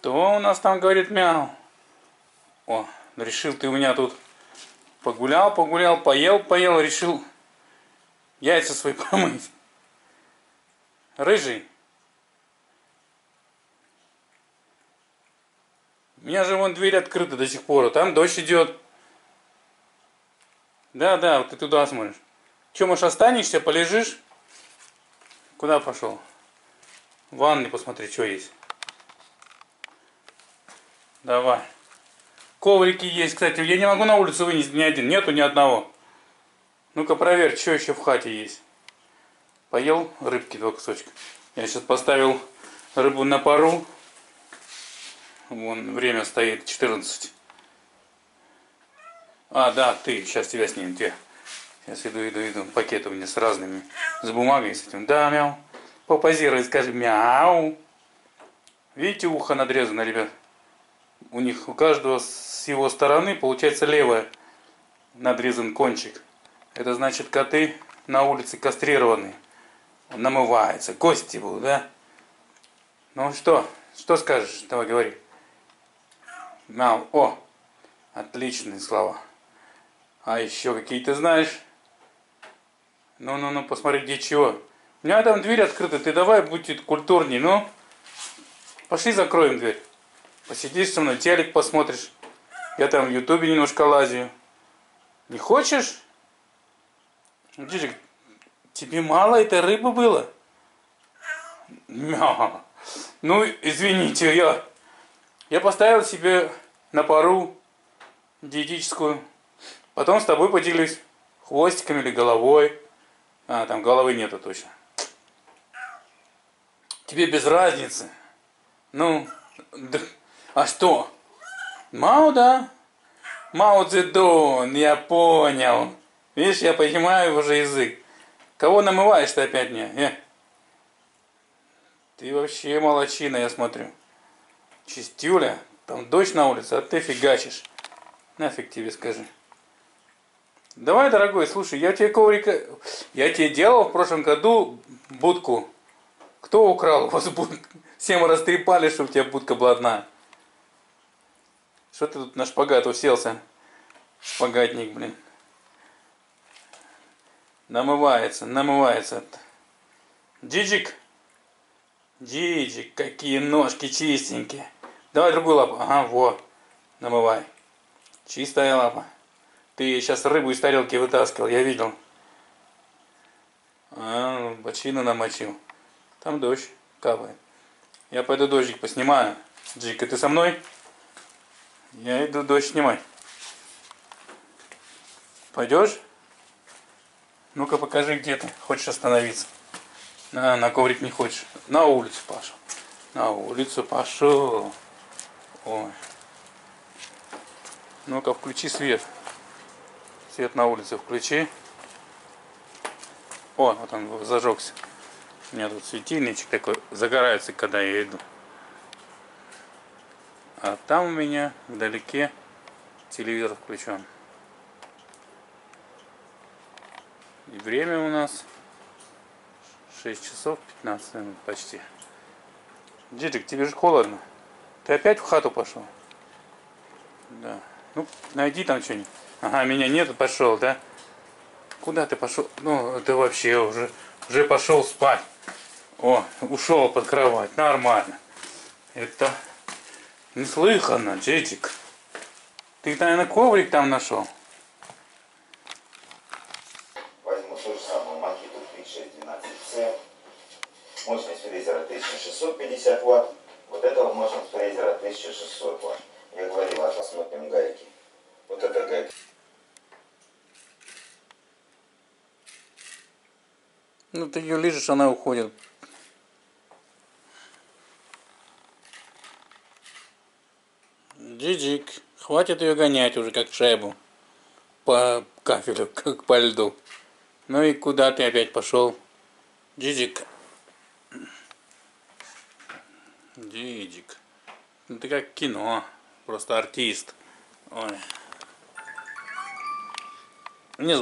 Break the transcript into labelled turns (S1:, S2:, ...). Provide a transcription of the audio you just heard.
S1: Кто у нас там говорит мяу? О, решил ты у меня тут погулял, поел, решил яйца свои помыть. Рыжий. У меня же вон дверь открыта до сих пор, а там дождь идет. Да, вот ты туда смотришь. Че, может, останешься, полежишь? Куда пошел? В ванной посмотри, что есть. Давай. Коврики есть, кстати. Я не могу на улицу вынести ни один. Нету ни одного. Ну-ка проверь, что еще в хате есть. Поел рыбки 2 кусочка. Я сейчас поставил рыбу на пару. Вон время стоит 14. А, да, ты. Сейчас тебя снимем. Сейчас иду. Пакет у меня с разными. С бумагой, с этим. Да, мяу. Попозируй, скажи мяу. Видите, ухо надрезано, ребят? У них у каждого с его стороны получается левая надрезан кончик. Это значит, коты на улице кастрированные. Намываются. Кости будут, да? Ну что? Что скажешь? Давай, говори. Мяу. О! Отличные слова. А еще какие ты знаешь? Ну, посмотри, где чего. У меня там дверь открыта. Ты давай будь культурней. Ну, пошли закроем дверь. Посидишь со мной, телек посмотришь. Я там в ютубе немножко лазю. Не хочешь? Джижик, тебе мало этой рыбы было? Мяу. Ну, извините, я поставил себе на пару диетическую. Потом с тобой поделюсь хвостиком или головой. А, там головы нету точно. Тебе без разницы. Ну, да. А что? Мао, да? Мао Цзэдун, я понял. Видишь, я понимаю уже язык. Кого намываешь ты опять мне? Ты вообще молодчина, я смотрю. Чистюля, там дождь на улице, а ты фигачишь. Нафиг тебе скажи. Давай, дорогой, слушай, я тебе делал в прошлом году будку. Кто украл у вас будку? Все мы растрепали, чтобы у тебя будка была одна. Что ты тут на шпагат уселся? Шпагатник, блин. Намывается. Джиджик, какие ножки чистенькие. Давай другую лапу. Ага, вот. Намывай. Чистая лапа. Ты сейчас рыбу из тарелки вытаскивал, я видел. А, бочину намочил. Там дождь капает. Я пойду дождик поснимаю. Джика, ты со мной? Я иду дождь снимать. Пойдешь? Ну-ка покажи, где ты. Хочешь остановиться? На коврик не хочешь. На улицу пошел. На улицу пошел. Ой. Ну-ка включи свет. Свет на улице включи. О, вот он зажегся. У меня тут светильничек такой загорается, когда я иду. А там у меня вдалеке телевизор включен. И время у нас 6 часов 15 минут почти. Джиджик, тебе же холодно. Ты опять в хату пошел? Да. Ну, найди там что-нибудь. Ага, меня нету, пошел, да? Куда ты пошел? Ну, ты вообще уже пошел спать. О, ушел под кровать. Нормально. Это неслыханно, Джиджик. Ты, наверное, коврик там нашел?
S2: Возьму ту же самую Makito 3612C. Мощность фрезера 1650 Вт. Вот этого мощность фрезера 1600 Вт. Я говорил, посмотрим гайки. Вот это гайка.
S1: Ну ты ее лежишь, она уходит. Джиджик, хватит ее гонять уже, как шайбу. По кафелю, как по льду. Ну и куда ты опять пошел? Джиджик. Ну ты как кино. Просто артист. Ой. Не